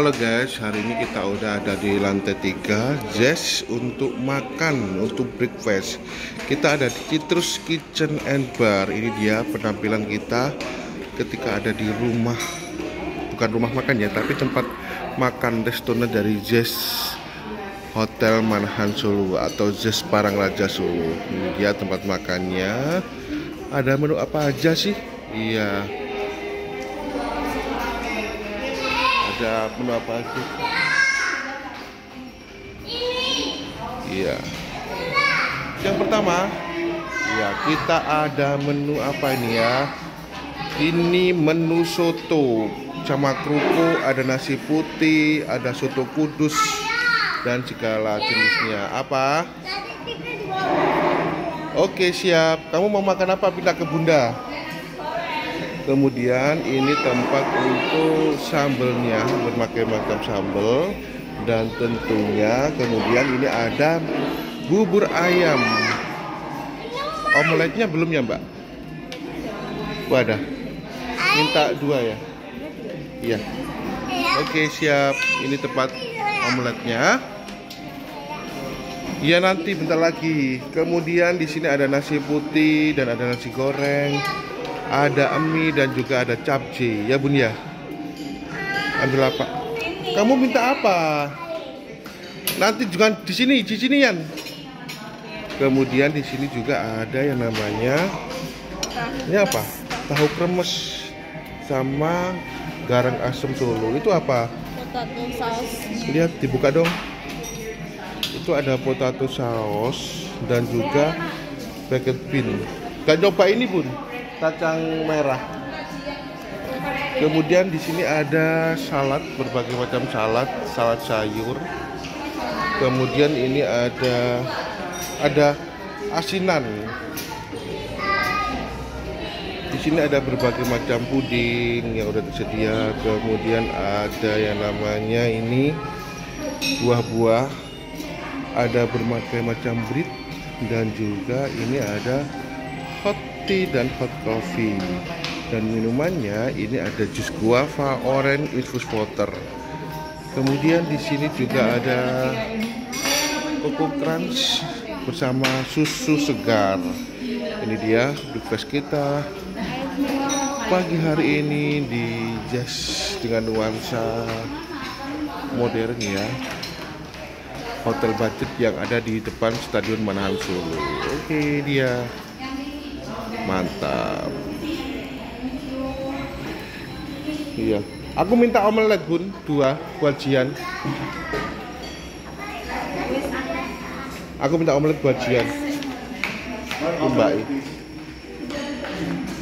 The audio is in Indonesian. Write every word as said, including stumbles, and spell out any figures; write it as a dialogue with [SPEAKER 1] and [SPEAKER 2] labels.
[SPEAKER 1] Halo guys, hari ini kita udah ada di lantai tiga Jazz untuk makan, untuk breakfast. Kita ada di Citrus Kitchen and Bar. Ini dia penampilan kita ketika ada di rumah, bukan rumah makan ya, tapi tempat makan restoran dari Jazz Hotel Manahan Solo atau Jazz Parangraja Solo. Ini dia tempat makannya. Ada menu apa aja sih? Iya, ada menu apa aja? Iya. Yang pertama, ya kita ada menu apa ini ya? Ini menu soto sama kerupuk, ada nasi putih, ada soto kudus dan segala jenisnya. Apa? Oke, siap. Kamu mau makan apa? Pindah ke Bunda. Kemudian ini tempat untuk sambelnya, berbagai macam sambel, dan tentunya kemudian ini ada bubur ayam. Omeletnya belum ya Mbak? Wadah, minta dua ya? Iya. Oke, siap. Ini tempat omeletnya. Iya, nanti bentar lagi. Kemudian di sini ada nasi putih dan ada nasi goreng. Ada mie dan juga ada capcay, ya Bun ya. Ambil apa? Kamu minta apa? Nanti juga di sini, di sini Yan. Kemudian di sini juga ada yang namanya, ini apa? Tahu kremes sama garang asem Solo. Itu apa?
[SPEAKER 2] Potato sauce.
[SPEAKER 1] Lihat, dibuka dong. Itu ada potato sauce dan juga packet bean. Gak coba ini Bun? Kacang merah. Kemudian di sini ada salad, berbagai macam salad, salad sayur. Kemudian ini ada ada asinan. Di sini ada berbagai macam puding yang udah tersedia. Kemudian ada yang namanya ini buah-buah. Ada berbagai macam bread dan juga ini ada hot tea dan hot coffee, dan minumannya ini ada jus guava, orange, infused water. Kemudian di sini juga ada Coco Crunch bersama susu segar. Ini dia breakfast kita pagi hari ini di Jazz dengan nuansa modern ya. Hotel budget yang ada di depan Stadion Manahan Solo. Oke, dia mantap. Iya, aku minta omelet Bun, dua buat Jian. Aku minta omelet buat Jian. Mbak.